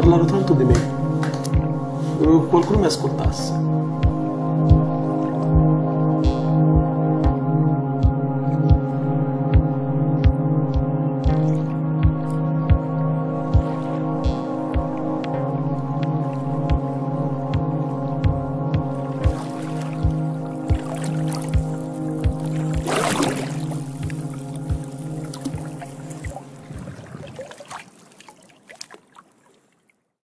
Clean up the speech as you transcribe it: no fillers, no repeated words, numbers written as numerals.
parlato tanto di me. Dovevo che qualcuno mi ascoltasse.